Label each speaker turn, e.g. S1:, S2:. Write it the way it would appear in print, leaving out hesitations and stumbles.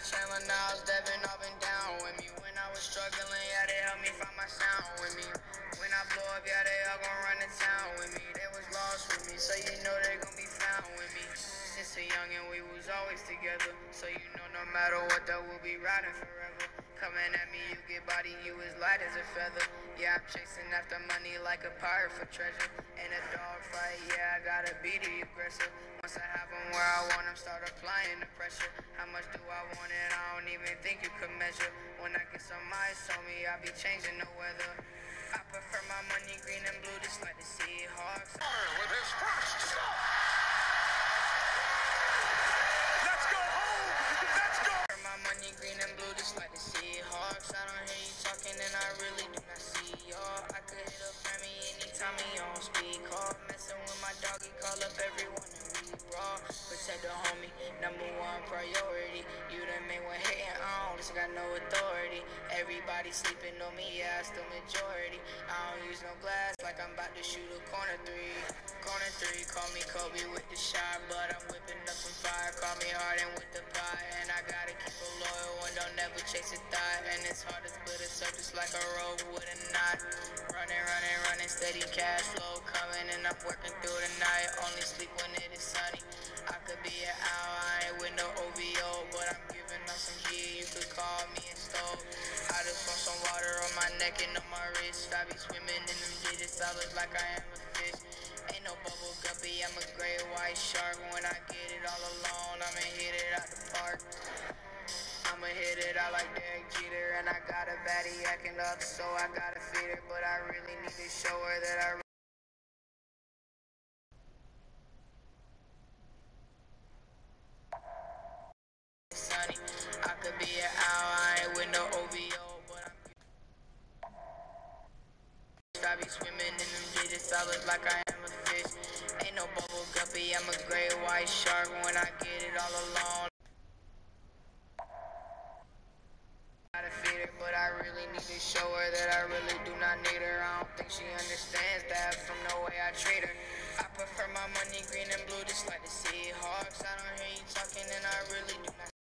S1: chillin', now I was stepping up and down with me. When I was struggling, yeah, they helped me find my sound with me. When I blow up, yeah, they all gon' run to town with me. They was lost with me, so you know they gon' be found with me. Since a youngin', we was always together, so you know no matter what, that we'll be riding forever. Coming at me, you get body, you as light as a feather. Yeah, I'm chasing after money like a pirate for treasure. In a dog fight, yeah, I gotta be the aggressor. Once I have them where I want them, start applying the pressure. How much do I want it? I don't even think you could measure. When I get some ice on me, I be changing the weather. I prefer my money green and blue, just like the Seahawks.
S2: With his first stop. Let's go home. Let's go.
S1: My money green and blue, just like the Seahawks. I don't hear you talking, and I really do not see y'all. I could hit up Grammy anytime he on speed call. Messing with my doggy, call up everyone and we raw. Protect the homie, number one priority. You done made one hitting on, just got no authority. Everybody sleeping on me, yeah, it's the majority. I don't use no glass like I'm about to shoot a corner three. Corner three, call me Kobe with the shot, but I'm whipping up some fire. Call me Harden with the pie, and I gotta keep a loyal one, don't never chase a thought. And it's hard to split a up just like a rope with a knot. Running, steady cash flow coming, and I'm working through the night. Only sleep when it is sunny. I could be an owl, I ain't with no OVO, but I'm giving up some heat. You could call me a stove. I just want some water on my neck and on my wrist. I be swimming in them digits, I look like I am a fish. Ain't no bubble guppy, I'm a great white shark. When I get it all alone, I'ma hit it out the park. I'ma hit it out like Derek Jeter, and I got a baddie acting up, so I gotta feed her. But I really need to show her that I sunny. I could be an owl, I ain't with no OVO, but I be swimming in them digits, I look like I am a fish. Ain't no bubble guppy, I'm a great white shark. When I get it all alone, gotta feed her, but I really need to show her that I really do not need her. I don't think she understands that from the way I treat her. I prefer my money green and blue, just like the Seahawks. I don't hear you talking, and I really do not